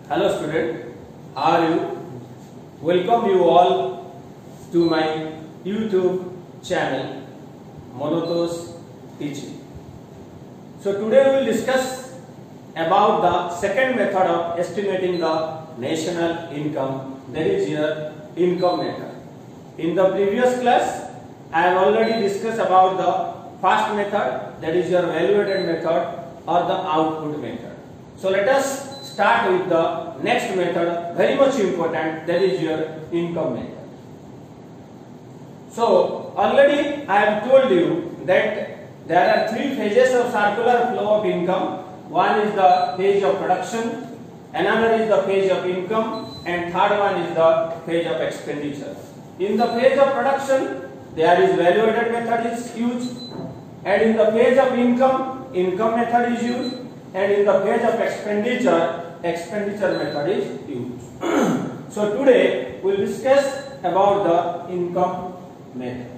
Hello student, how are you? Welcome you all to my YouTube channel Monotos Teaching. So today we will discuss about the second method of estimating the national income, that is your income method. In the previous class I have already discussed about the first method, that is your value-added method or the output method. So let us start with the next method, very much important, that is your income method. So already I have told you that there are three phases of circular flow of income. One is the phase of production, another is the phase of income, and third one is the phase of expenditure. In the phase of production, there is value-added method is used, and in the phase of income, income method is used, and in the phase of expenditure, expenditure method is used. So today we will discuss about the income method.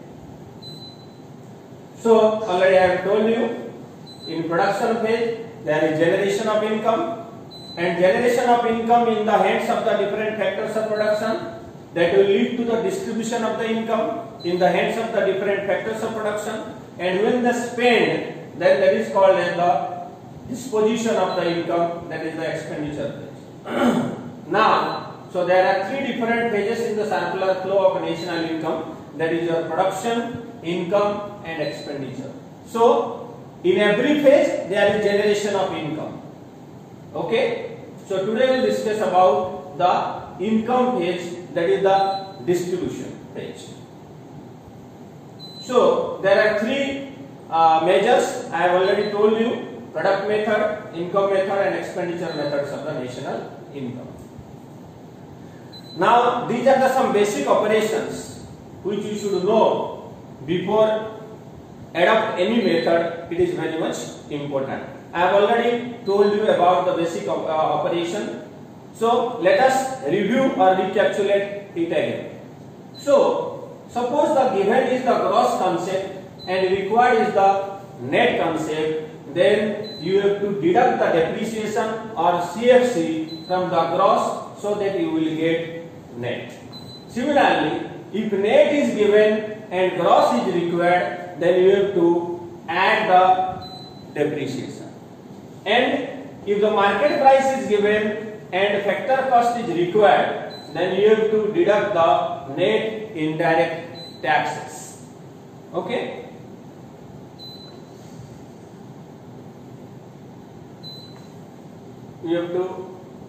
So already I have told you, in production phase there is generation of income, and generation of income in the hands of the different factors of production, that will lead to the distribution of the income in the hands of the different factors of production, and when they spend, then that is called as the disposition of the income, that is the expenditure phase. Now, so there are three different phases in the circular flow of national income, that is your production, income and expenditure. So in every phase there is generation of income. Okay, so today we will discuss about the income phase, that is the distribution phase. So there are three measures I have already told you: product method, income method and expenditure methods of the national income. Now these are the some basic operations which you should know before adopt any method. It is very much important. I have already told you about the basic operation. So let us review or recapitulate it again. So suppose the given is the gross concept and required is the net concept, then you have to deduct the depreciation or CFC from the gross so that you will get net. Similarly, if net is given and gross is required, then you have to add the depreciation. And if the market price is given and factor cost is required, then you have to deduct the net indirect taxes. Okay? You have to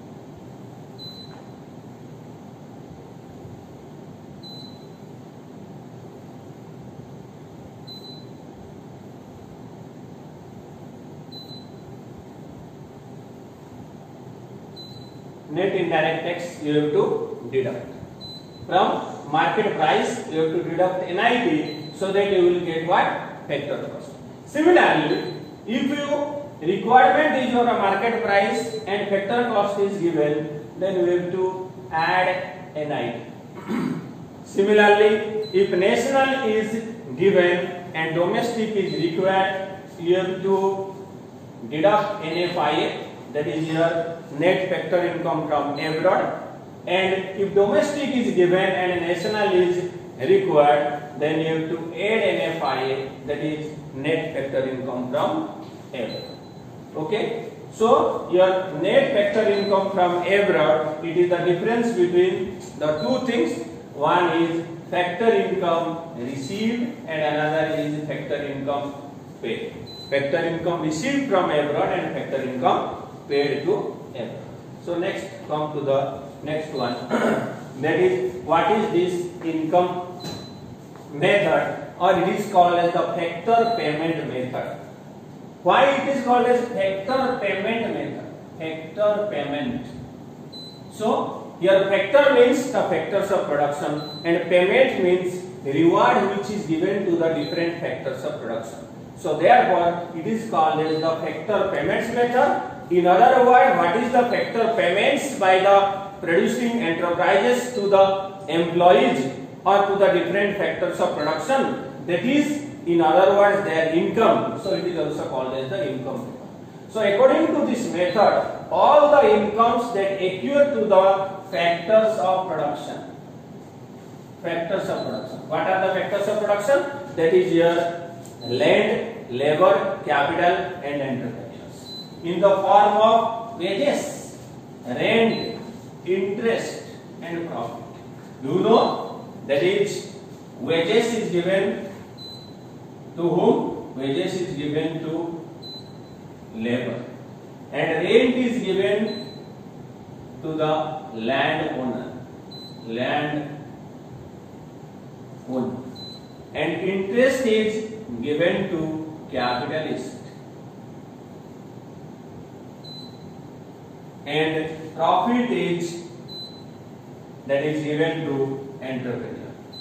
net indirect tax, you have to deduct from market price. You have to deduct NIT so that you will get what? Factor cost. Similarly, if you requirement is your market price and factor cost is given, then you have to add NIT. Similarly, if national is given and domestic is required, you have to deduct NFIA, that is your net factor income from abroad. And if domestic is given and national is required, then you have to add NFIA, that is net factor income from abroad. Okay, so your net factor income from abroad, it is the difference between the two things. One is factor income received and another is factor income paid. Factor income received from abroad and factor income paid to abroad. So next, come to the next one. That is, what is this income method, or it is called as the factor payment method. Why it is called as factor payment method? Factor payment. So here factor means the factors of production and payment means reward which is given to the different factors of production. So therefore it is called as the factor payments method. In other words, what is the factor payments by the producing enterprises to the employees or to the different factors of production? That is, in other words, their income. So it is also called as the income method. So according to this method, all the incomes that accrue to the factors of production. Factors of production. What are the factors of production? That is your land, labor, capital and enterprises. In the form of wages, rent, interest and profit. You know that is wages is given to whom? Wages is given to labor and rent is given to the landowner, and interest is given to capitalist and profit is that is given to entrepreneur.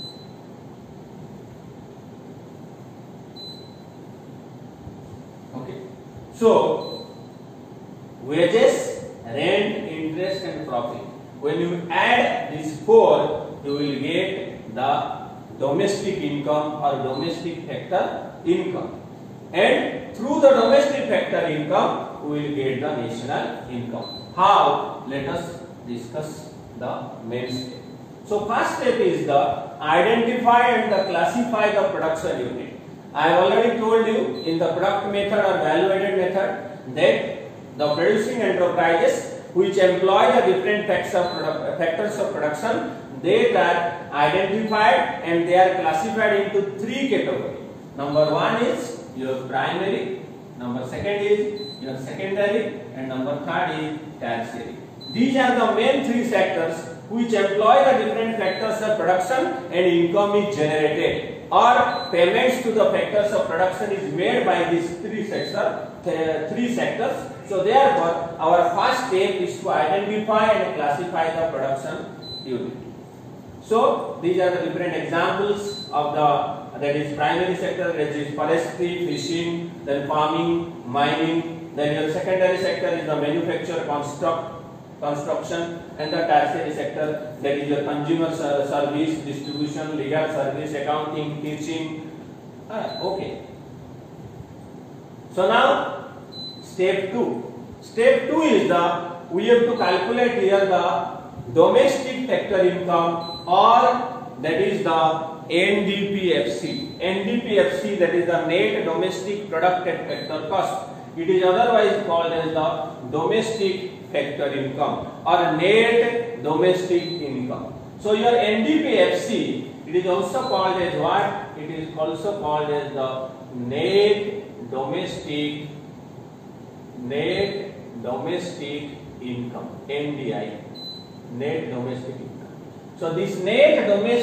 Okay, so wages, rent, interest and profit. When you add these four, you will get the domestic income or domestic factor income, and through the domestic factor income we will get the national income. How? Let us discuss the main step. So first step is the identify and the classify the production unit. I have already told you in the product method or value added method that the producing enterprises which employ the different factors of production, they are identified and they are classified into three categories. Number one is your primary, number second is your secondary, and number third is tertiary. These are the main three sectors which employ the different factors of production and income is generated, or payments to the factors of production is made by these three sectors. So therefore, our first step is to identify and classify the production unit. So these are the different examples of the, that is primary sector, that is forestry, fishing, then farming, mining. Then your secondary sector is the manufacture, construction, and the tertiary sector, that is your consumer service, distribution, legal service, accounting, teaching. Okay. So now step 2. Step 2 is the, we have to calculate here the domestic factor income, or that is the NDPFC. NDPFC, that is the net domestic product at factor cost. It is otherwise called as the domestic factor income or net domestic income. So your NDPFC, it is also called as what? It is also called as the net domestic income, NDI, net domestic income. So this net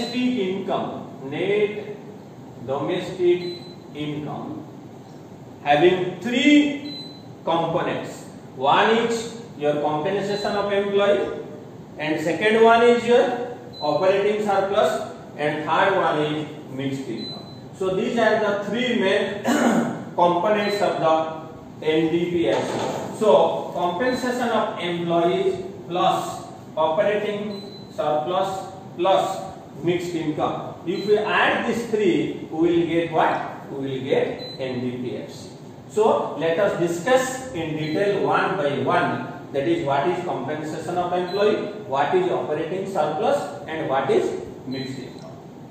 domestic income having three components. One is your compensation of employee, and second one is your operating surplus, and third one is mixed income. So these are the three main components of the NDPFC. So compensation of employees plus operating surplus plus mixed income. If we add these three, we will get what? We will get NDPFC. So let us discuss in detail one by one. That is, what is compensation of employee, what is operating surplus, and what is mixed income.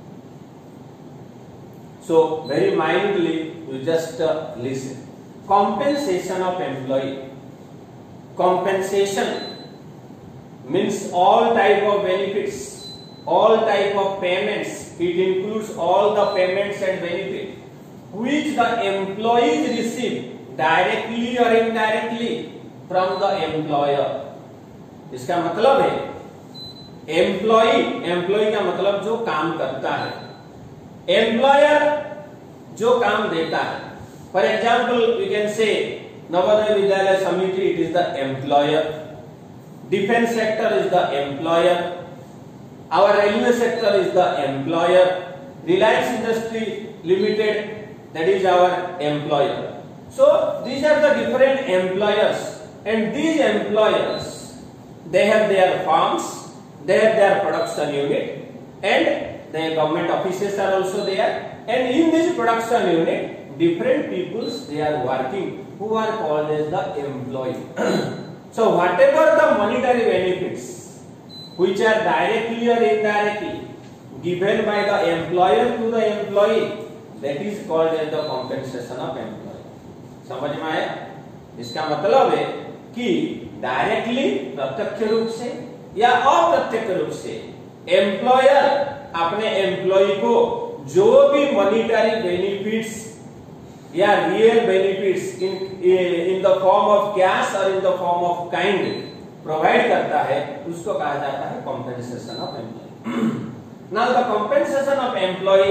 So very mindfully, you just listen. Compensation of employee. Compensation means all type of benefits, all type of payments. It includes all the payments and benefits which the employees receive directly or indirectly from the employer. इसका मतलब है employ का मतलब जो काम करता है, employer जो काम देता है. For example we can say Navodaya Vidyalaya Samiti, it is the employer. Defense sector is the employer. Our railway sector is the employer. Reliance Industry Limited, that is our employer. So these are the different employers, and these employers, they have their farms, they have their production unit, and their government offices are also there. And in this production unit, different peoples, they are working who are called as the employee. So whatever the monetary benefits which are directly or indirectly given by the employer to the employee, that is called as the compensation of employee. समझ में आया? इसका मतलब है कि directly प्रत्यक्ष रूप से या अप्रत्यक्ष रूप से एम्प्लॉयर अपने एम्प्लॉय को जो भी मॉनिटरी बेनिफिट्स या real benefits in the form of cash और in the form of kind provide करता है, उसको कहा जाता है compensation of employ. Now the compensation of employ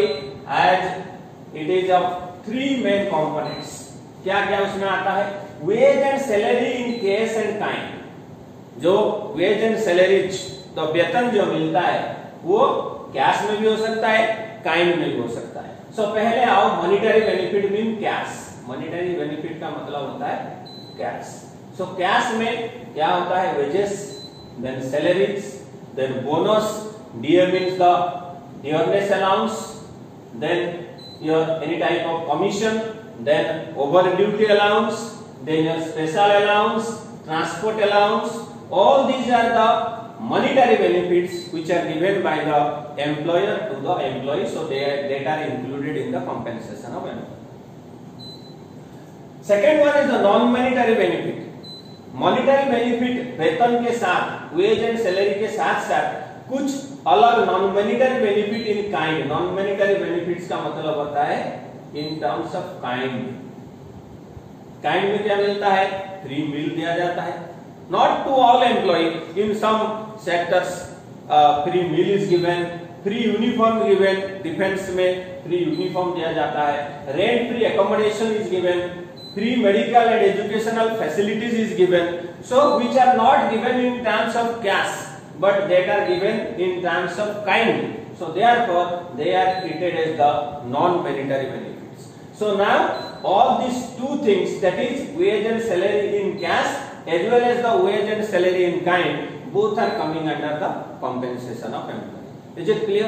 as it is of three main components. क्या क्या उसमें आता है? Wage and salary in cash and kind. जो वेज एंड सैलरी, तो वेतन जो मिलता है वो कैश में भी हो सकता है, काइंड में भी हो सकता है. सो पहले आओ monetary benefit mean cash. Monetary benefit का मतलब होता है कैश. सो कैश में क्या होता है? Wages, then salaries, then bonus. DA means the dearness allowance, then your any type of commission, then over duty allowance, then your special allowance, transport allowance. All these are the monetary benefits which are given by the employer to the employee, so that are included in the compensation of employee. Second one is the non monetary benefit. monetary benefit वेतन के साथ, wage and salary के साथ साथ कुछ अलग non monetary benefit in kind. non monetary benefits का मतलब होता है in terms of kind. kind में क्या मिलता है? फ्री मील दिया जाता है. not to all employee, in some sectors free meal is given, free uniform given. Defence में फ्री यूनिफॉर्म दिया जाता है. rent free accommodation is given, free medical and educational facilities is given. So which are not given in terms of cash, but that are given in terms of kind. So therefore they are treated as the non monetary benefits. So now all these two things, that is wage and salary in cash as well as the wage and salary in kind, both are coming under the compensation of employee. Is it clear?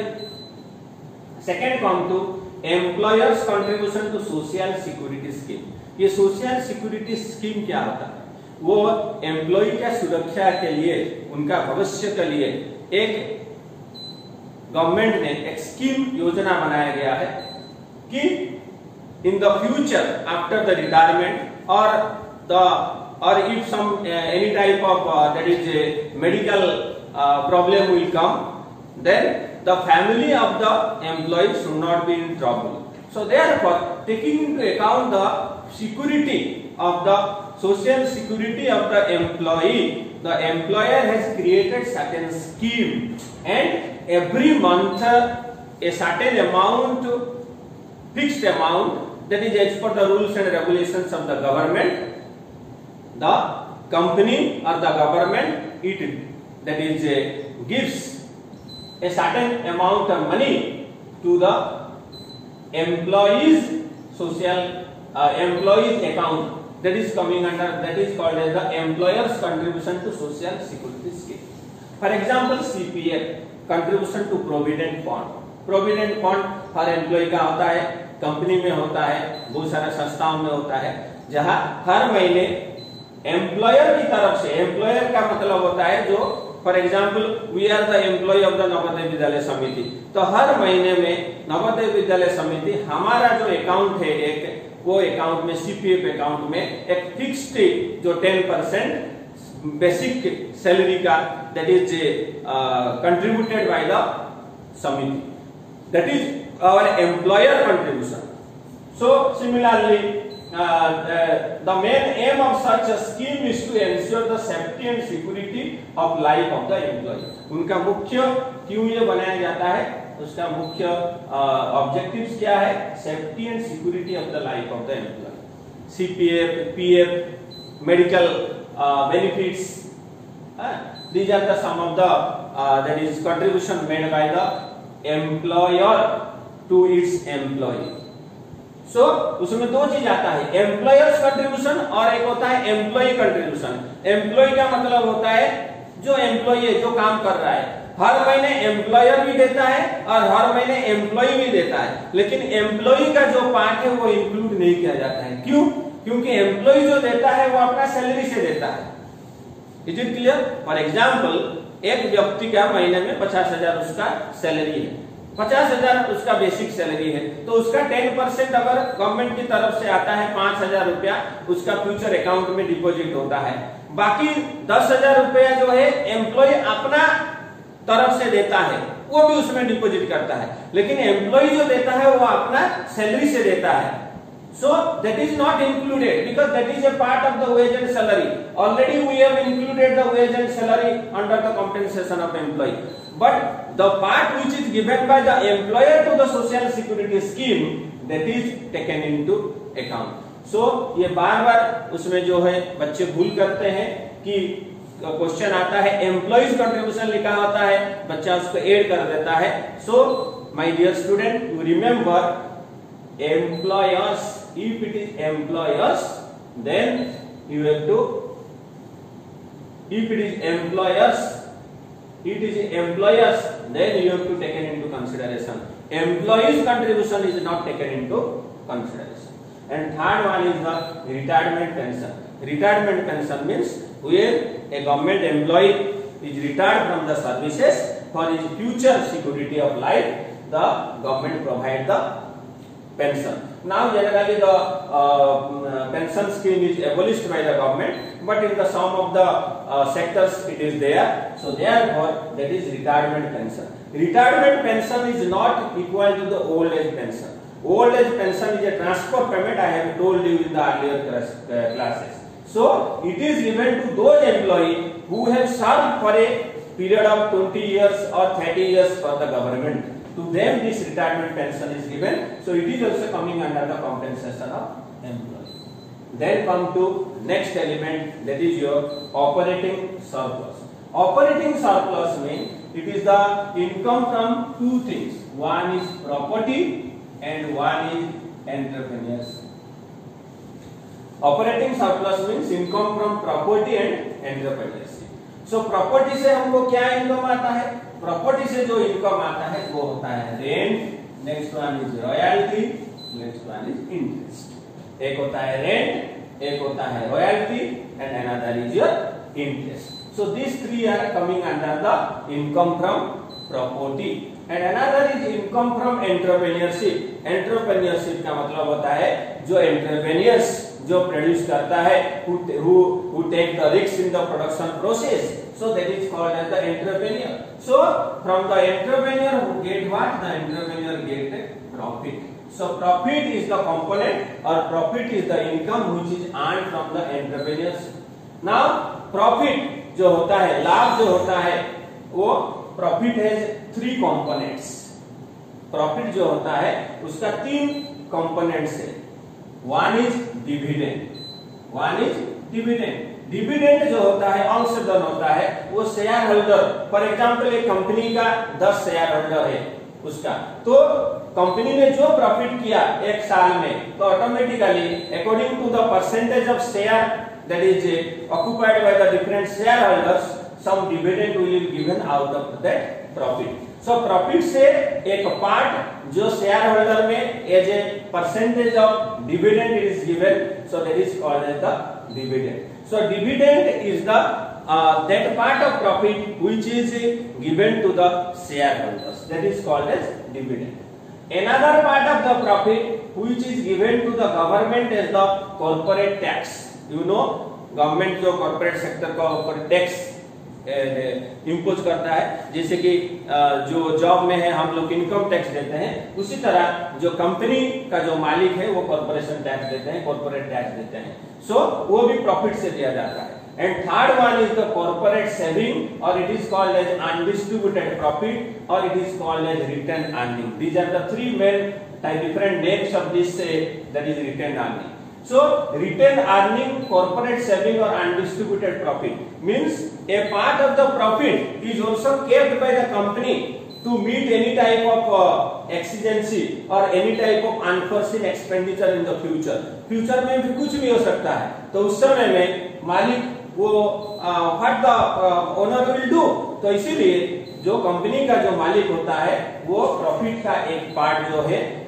Second come to employers contribution to social security scheme. ये social security scheme क्या होता है? वो employ के सुरक्षा के लिए, उनका भविष्य के लिए एक गवर्नमेंट ने एक स्कीम योजना बनाया गया है कि in the future after the retirement or if some any type of that is a medical problem will come, then the family of the employee should not be in trouble. So therefore, taking into account the security of the social security of the employee, the employer has created certain scheme, and every month a certain amount, fixed amount, that is as per the rules and regulations of the government, the company or the government, it that is gives a certain amount of money to the employees social employees account, that is coming under, that is called as the employers contribution to social security scheme. For example, CPF, contribution to provident fund. provident fund हर employ का होता है, company में होता है, बहुत सारे संस्थाओं में होता है, जहां हर महीने एम्प्लॉयर की तरफ से, एम्प्लॉयर का मतलब होता है जो, for example we are the employ of the Navodaya Vidyalaya Samiti, तो हर महीने में नवोदय विद्यालय समिति हमारा जो अकाउंट है एक, वो अकाउंट में सीपीएफ अकाउंट में एक फिक्स्ड जो 10% बेसिक सैलरी का, that is contributed by the Samiti, that is our employer contribution. So similarly, the main aim of such a scheme is to ensure the safety and security of life of the employee. उनका मुख्य क्यों ये बनाया जाता है, उसका मुख्य objectives क्या है? Safety and security of the life of the employ. CPF, PF, medical benefits, these are the some of the that is contribution made by the employer to its employee. So उसमें दो चीज आता है, employers contribution और एक होता है employ contribution. Employ का मतलब होता है जो एम्प्लॉय जो काम कर रहा है, हर महीने एम्प्लॉयर भी देता है और हर महीने एम्प्लॉय भी देता है, लेकिन एम्प्लॉय का जो पार्ट है वो इंक्लूड नहीं किया जाता है. क्यों? क्योंकि एम्प्लॉय जो देता है वो अपना सैलरी से देता है। Is it clear? For example, एक व्यक्ति का महीने में 50,000 उसका सैलरी है, 50,000 उसका बेसिक सैलरी है, तो उसका 10% अगर गवर्नमेंट की तरफ से आता है 5,000 रुपया उसका फ्यूचर अकाउंट में डिपॉजिट होता है। बाकी 10,000 रुपया जो है एम्प्लॉय अपना तरफ से देता है, वो भी उसमें डिपॉजिट करता है, लेकिन एम्प्लॉय जो देता है वो अपना सैलरी से देता है। So that is not included because that is a part of the wage and salary. Already we have included the wage and salary under the compensation of employee. But the part which is given by the employer to the social security scheme, that is taken into account. So ये बार-बार उसमें जो है बच्चे भूल करते हैं कि क्वेश्चन आता है एम्प्लॉइज कंट्रीब्यूशन लिखा होता है, बच्चा उसको ऐड कर देता है। So my dear student, you remember employers. If it is employers, then you have to, if it is employers, then you have to take it into consideration. Employees contribution is not taken into consideration. And third one is the retirement pension. Retirement pension means when a government employee is retired from the services, for his future security of life, the government provide the pension. Now generally the pension scheme is abolished by the government, but in the some of the sectors it is there. So therefore that is retirement pension. Retirement pension is not equal to the old age pension. Old age pension is a transfer payment, I have told you in the earlier classes. So it is given to those employees who have served for a period of 20 years or 30 years for the government. To them this retirement pension is given, so it is also coming under the compensation of employee. Then come to next element, that is your operating surplus. Operating surplus means it is the income from two things. One is property and one is entrepreneurs. Operating surplus means income from property and entrepreneurship. So property से हमको क्या income आता है? Property से जो income आता है वो होता है rent, next one is royalty, next one is interest. एक होता है रेंट, एक होता है royalty and another is your interest. So this three are coming under the income from property and another is income from entrepreneurship. Entrepreneurship का मतलब होता है जो एंटरप्रेन्योर्स जो प्रोड्यूस करता है, who take the risks in the production process, so that is called as the entrepreneur. So from the entrepreneur who get what? The entrepreneur get profit. So profit is the component or profit is the income which is earned from the entrepreneurs. Now profit जो होता है, लाभ जो होता है, वो profit has three components. Profit जो होता है उसका तीन components है। One is dividend. One is dividend. Dividend जो होता है अंशधन होता है, वो शेयर होल्डर, फॉर एग्जांपल एक कंपनी का 10 शेयर होल्डर है उसका, तो कंपनी ने जो प्रॉफिट किया एक साल में, तो automatically according to the percentage of share that is occupied by the different share holders, some dividend will be given out of that profit. So profit से एक पार्ट जो शेयर होल्डर में as a percentage of dividend is given, so that is called as the dividend. So dividend is the that part of profit which is given to the shareholders, that is called as dividend. Another part of the profit which is given to the government is the corporate tax. You know, government जो corporate sector का ऊपर tax impose करता है, जैसे कि जो job में है हम लोग इनकम टैक्स देते हैं, उसी तरह जो कंपनी का जो मालिक है वो कॉर्पोरेशन टैक्स देते हैं, कॉर्पोरेट टैक्स देते हैं। सो वो भी प्रॉफिट से दिया जाता है। And third one is the corporate saving और it is called as undistributed profit और it is called as retain earning. These are the three main different names of this that is retained earning. So retained earning, corporate saving or undistributed profit means a part of the profit is also kept by the company to meet any type of exigency or any type of unforeseen expenditure in the future. Future में भी कुछ भी हो सकता है, तो उस समय में मालिक वो what the owner will do, तो इसीलिए जो कंपनी का जो मालिक होता है वो प्रॉफिट का एक पार्ट जो है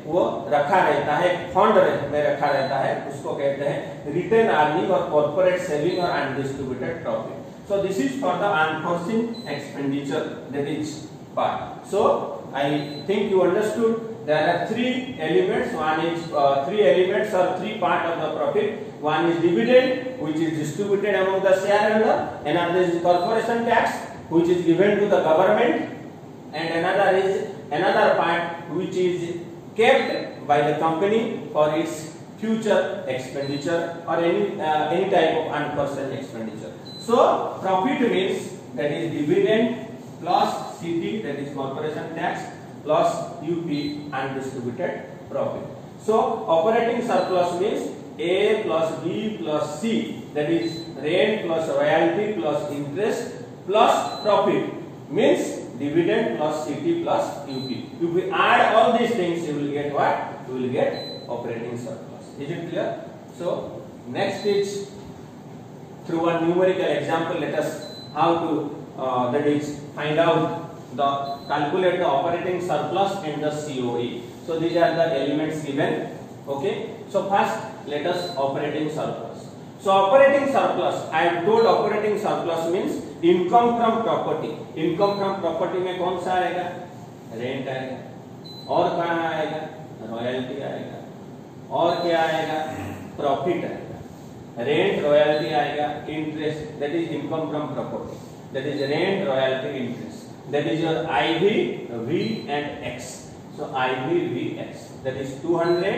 वो रखा रहता है, फंड में रखा रहता है, उसको कहते हैं रिटेन अर्निंग और कॉर्पोरेट सेविंग और undistributed profit. So this is for the unforeseen expenditure, that is part. So I think you understood there are three elements. One is three elements or three part of the profit. One is dividend, which is distributed among the shareholder. Another is corporation tax, which is given to the government, and another part which is kept by the company for its future expenditure or any type of unforeseen expenditure. So profit means that is dividend plus CT, that is corporation tax, plus UP, undistributed profit. So operating surplus means A plus B plus C, that is rent plus royalty plus interest plus profit, means dividend plus CT plus UP. If we add all these things, you will get what? You will get operating surplus. Is it clear? So next is through a numerical example. Let us how to that is find out the calculate the operating surplus and the COE. So these are the elements given. Okay. So first let us operating surplus. So operating surplus, I have told operating surplus means income from property. Income from property में कौन सा आएगा? Rent आएगा, और कहाँ आएगा? Royalty आएगा, और क्या आएगा? Profit आएगा. Rent, royalty आएगा, interest, that is income from property. That is rent, royalty, interest. That is your IV, V and X. So IV, V, X. That is 200,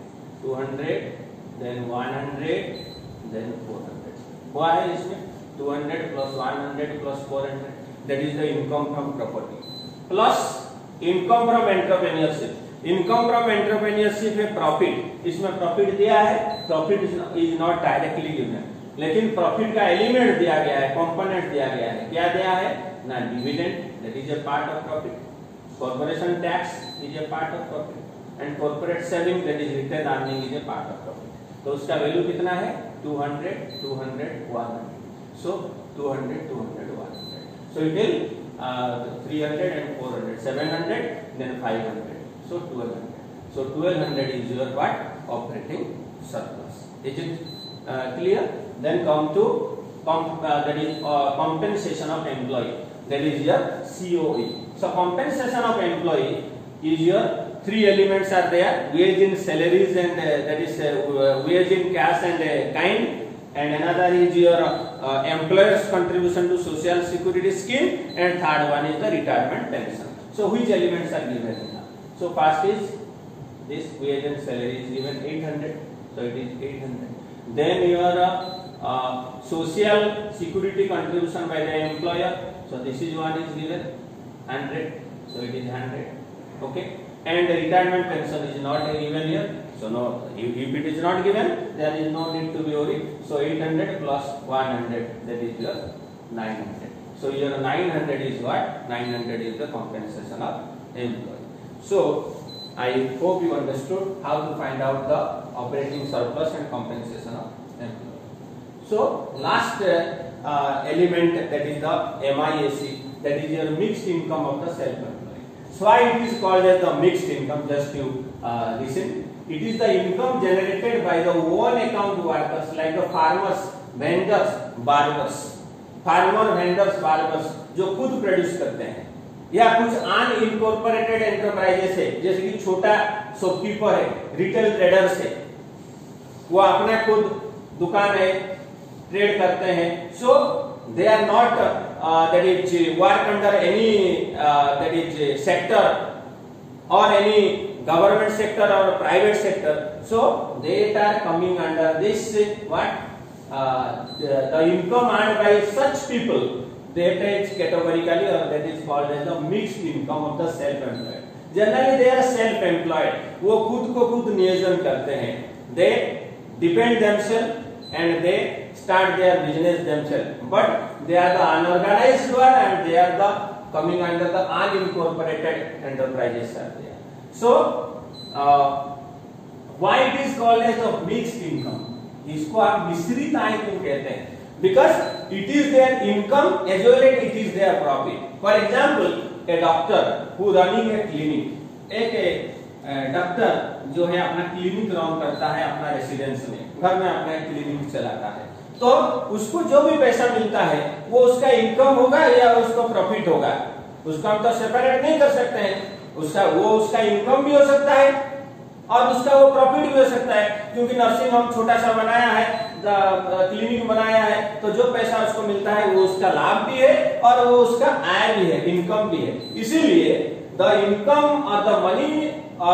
200, then 100, then 400. Why is it 200 plus 100 plus 400? That is the income from property. Plus income from entrepreneurship. Income from entrepreneurship है profit. इसमें profit दिया है. Profit is not directly given. लेकिन profit का element दिया गया है, component दिया गया है. क्या दिया है? ना dividend, that is a part of profit. Corporation tax is a part of profit, and corporate saving, that is return earning, is a part of profit. तो उसका वैल्यू कितना है? 200, 200, 100. So 200, 200, 100. So it will 300 and 400, 700, then 500. So 1200. So 1200 is your what? Operating surplus. Is it clear? Then come to that is compensation of employee. That is your COE. So compensation of employee is your three elements are there: wage in salaries and that is wage in cash and kind, and another is your employer's contribution to social security scheme, and third one is the retirement pension. So which elements are given here? So first is this wage and salary is given 800. So it is 800. Then your social security contribution by the employer. So this is one is given 100. So it is 100. Okay. And the retirement pension is not given here. So no, if it is not given, there is no need to be worried. So 800 plus 100, that is your 900. So your 900 is what? 900 is the compensation of employee. So I hope you understood how to find out the operating surplus and compensation of employee. So last element, that is the MIAC, that is your mixed income of the self-employed. So why it is called as the mixed income? Just you listen. It is the income generated by the own account workers like the farmers, vendors, barbers. Farmer, vendors, barbers जो खुद produce करते हैं, या कुछ unincorporated enterprises है, जैसे कि छोटा शॉपकीपर है, रिटेल ट्रेडर्स है, वो अपना खुद दुकान है, ट्रेड करते हैं. सो they are not that is work under any that is sector or any government sector or private sector. So they are coming under this what the income earned by such people, that is categorically or that is called as the mixed income of the self-employed. Generally they are self-employed. वो खुद को खुद नियोजन करते हैं. They depend themselves and they start their business themselves, but they are the unorganized one and they are the coming under the unincorporated enterprises are there. So why it is called as a mixed income? इसको आप मिश्रित आय क्यों कहते हैं? Because it is their income as well as it is their profit. For example, a doctor who running a clinic, एक doctor जो है अपना क्लिनिक रन करता है अपना रेसिडेंस में, घर में अपना क्लिनिक चलाता है, तो उसको जो भी पैसा मिलता है वो उसका इनकम होगा या उसका प्रॉफिट होगा, उसको हम तो सेपरेट नहीं कर सकते हैं। उसका इनकम भी हो सकता है और उसका वो प्रॉफिट भी हो सकता है, क्योंकि नर्सिंग होम छोटा सा बनाया है, क्लिनिक बनाया है, तो जो पैसा उसको मिलता है वो उसका लाभ भी है और वो उसका आय भी है, इनकम भी है। इसीलिए द इनकम और the money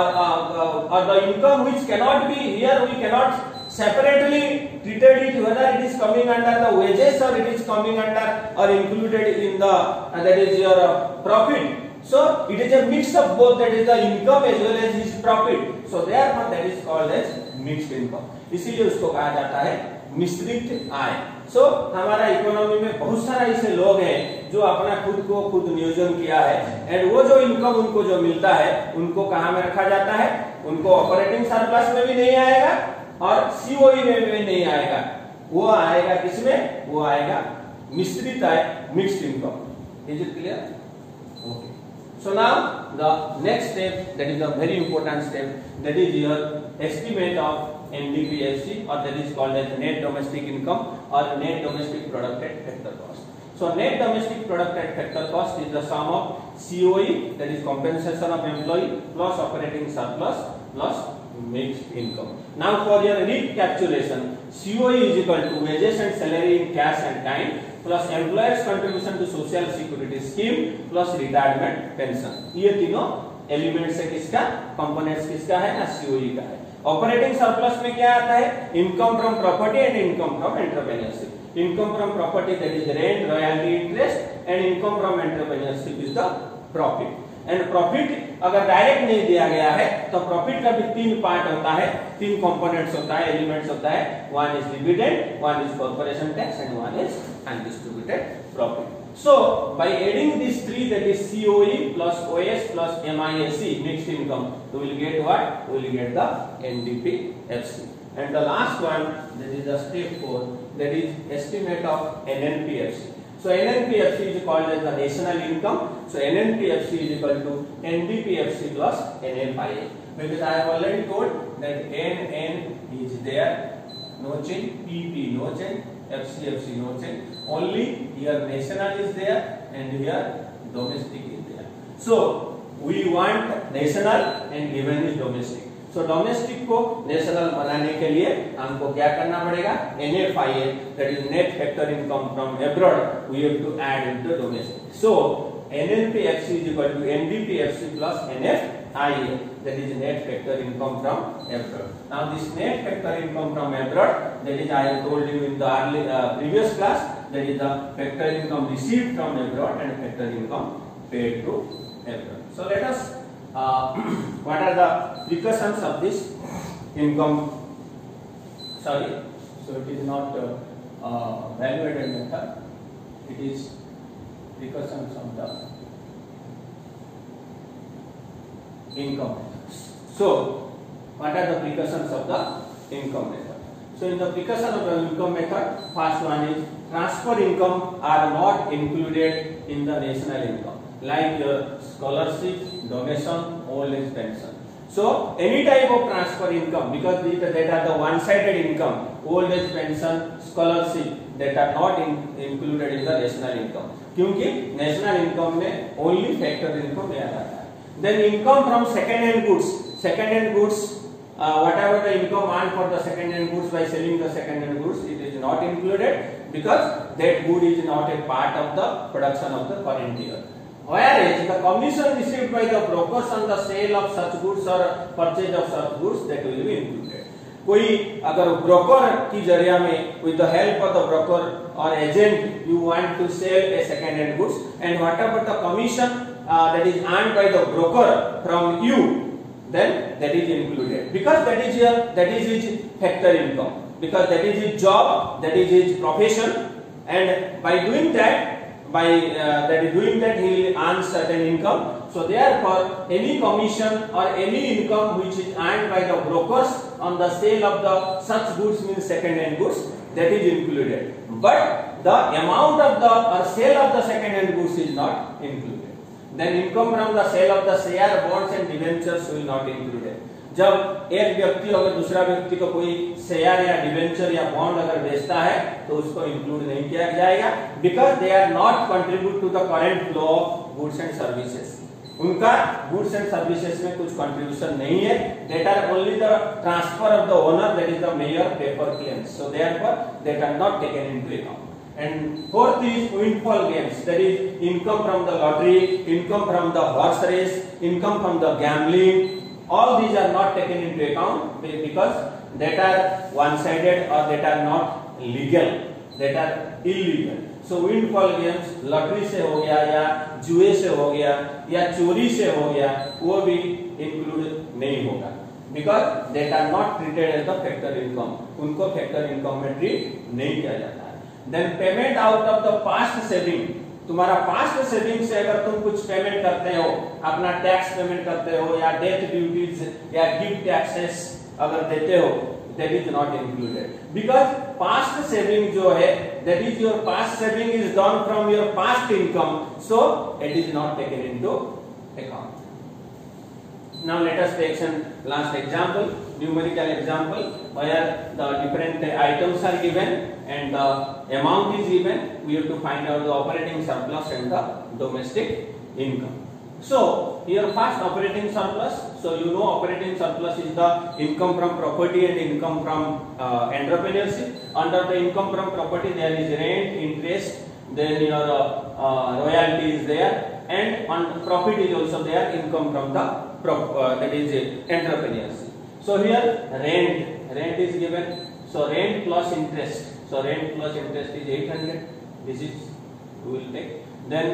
or the income which cannot be here, we cannot separately treated it whether it is coming under the wages or it is coming under or included in the that is your profit. So it is a mix of both, that is the income as well as his profit. So therefore that is called as mixed income. इसीलिए उसको कहा जाता है मिश्रित आय। सो हमारा economy में बहुत सारा ऐसे लोग हैं जो अपना खुद नियोजन किया है, एंड वो जो इनकम उनको जो मिलता है उनको कहाँ में रखा जाता है, उनको ऑपरेटिंग सरप्लस में भी नहीं आएगा और सीओई में भी नहीं आएगा, वो आएगा किसमें, वो आएगा मिश्रित आय, mixed income. Is it clear? Okay. So now the next step, that is a very important step, that is your estimate of NDPFC, or that is called as net domestic income or net domestic product at factor cost. So net domestic product at factor cost is the sum of COE, that is compensation of employee, plus operating surplus plus mixed income. Now for your recapitulation, COE is equal to wages and salary in cash and time plus employers contribution to social security scheme plus retirement pension. ये तीनों elements है किसका, components किसका है ना, COE का है। Operating surplus में क्या आता है, income from property and income from entrepreneurship. Income from property that is rent, royalty, interest, and income from entrepreneurship is the profit. And profit अगर डायरेक्ट नहीं दिया गया है तो प्रॉफिट का भी तीन पार्ट होता है, तीन कंपोनेंट्स होता है, एलिमेंट्स होता है। One is dividend, one is corporation tax and one is undistributed profit. So by adding these three, that is COE plus OS plus MIAC, mixed income, we will get what? We will get the NDPFC. And the last one, that is the step 4, that is estimate of NNPFC. So NNPFC is called as the national income. So NNPFC is equal to NDPFC plus NFIA. Because I have already told that NN is there, no change, PP no change, FCFC no change. Only here national is there and here domestic is there. So we want national and given is domestic. So domestic को national बनाने के लिए हमको क्या करना पड़ेगा, NFIA, that is net factor income from abroad, we have to add into domestic. So NNPFC is equal to NDPFC plus NFIA, that is net factor income from abroad. Now this net factor income from abroad, that is I have told you in the previous class, that is the factor income received from abroad and factor income paid to abroad. So let us what are the precautions of this income? Sorry, so it is not value added method, it is precautions of the income method. So what are the precautions of the income method? So in the precaution of the income method, first one is transfer income are not included in the national income, like your scholarship, donation, old age pension. So any type of transfer income, because that are the one-sided income, old age pension, scholarship, that are not included in the national income, क्योंकि national income में only factor income में आता है। Then income from second-hand goods, second-hand goods, whatever the income earned for the second-hand goods by selling the second-hand goods, it is not included because that good is not a part of the production of the current year. Whereas the commission received by the brokers on the sale of such goods or purchase of such goods, that will be included. कोई अगर broker की जरिया में with the help of the broker or agent you want to sell a second-hand goods, and whatever the commission that is earned by the broker from you, then that is included, because that is his factor income, because that is his job, that is his profession, and by doing that he will earn certain income. So therefore any commission or any income which is earned by the brokers on the sale of the such goods, means second-hand goods, that is included, but the amount of the or sale of the second-hand goods is not included. then income from the sale of the share, bonds and debentures will not included. जब एक व्यक्ति अगर दूसरा व्यक्ति को कोई share या debenture या बॉन्ड अगर बेचता है तो उसको इंक्लूड नहीं किया जाएगा, because they are not contribute to the current flow of goods and services. उनका गुड्स एंड सर्विसेज में कुछ कंट्रीब्यूशन नहीं है, that are only the transfer of the owner, that is the mere paper claims, so therefore that are not taken into account. And fourth is windfall gains, that is income from the lottery, income from the horse race, income from the gambling. All these are not taken into account because that are one-sided or that are not legal, that are illegal. So windfall gains lottery से हो गया या जुए से हो गया या चोरी से हो गया, वो भी इंक्लूड नहीं होगा, because that are not treated as the factor income, उनको factor income में ट्रीट नहीं किया जाता है। Then payment out of the past saving, तुम्हारा पास्ट सेविंग से अगर तुम कुछ पेमेंट करते हो, अपना टैक्स पेमेंट करते हो या डेथ ड्यूटीज या गिफ्ट टैक्सेस अगर देते हो, that is not included, because past saving जो है that is your past saving is done from your past income, so it is not taken into account. Now let us take some last example, numerical example, where the different items are given and the amount is given. We have to find out the operating surplus and the domestic income. So here first operating surplus. So you know operating surplus is the income from property and income from entrepreneurship. Under the income from property there is rent, interest, then your royalty is there, and on profit is also there, income from the that is entrepreneurship. So here rent is given, so rent plus interest, so rent plus interest is 800, this is we will take. Then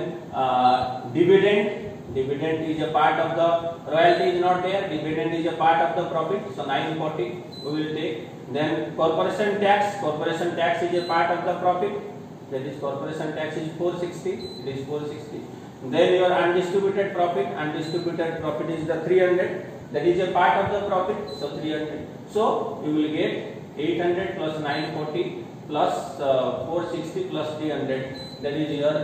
dividend is a part of the royalty is not there, dividend is a part of the profit, so 940 we will take. Then corporation tax is a part of the profit, that is corporation tax is 460, it is 460. Then your undistributed profit is the 300, that is a part of the profit, so 300. So you will get 800 plus 940 plus 460 plus 300, that is your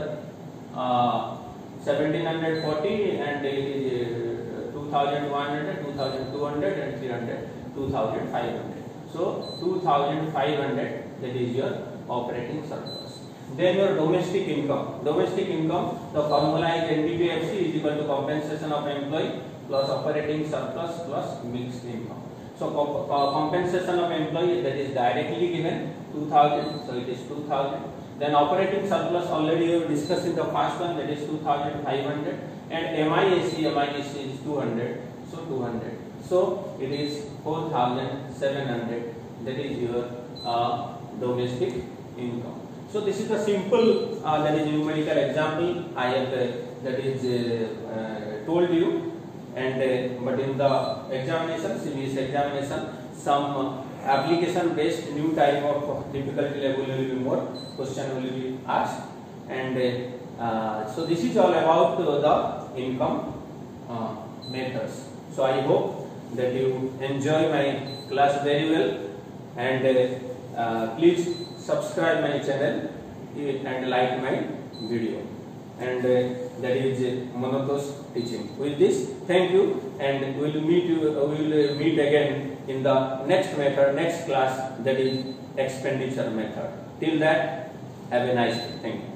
1740, and it is 2100, 2200 and 300, 2500. So 2500, that is your operating surplus. Then your domestic income, the formula is NDPFC is equal to compensation of employee plus operating surplus plus mixed income. So compensation of employee, that is directly given 2000, so it is 2000. Then operating surplus already you discussed in the first one, that is 2500, and MIAC is 200, so 200. So it is 4700, that is your domestic income. So this is the simple that is numerical example I have that is told you, and but in the examination, CBS examination, some application based new type of difficulty level will be more, question will be asked, and so this is all about the income methods. So I hope that you enjoy my class very well, and please subscribe my channel and like my video, and that is Monotos teaching. With this, thank you, and we will meet again in the next method, next class, that is expenditure method. Till that, have a nice day. Thank you.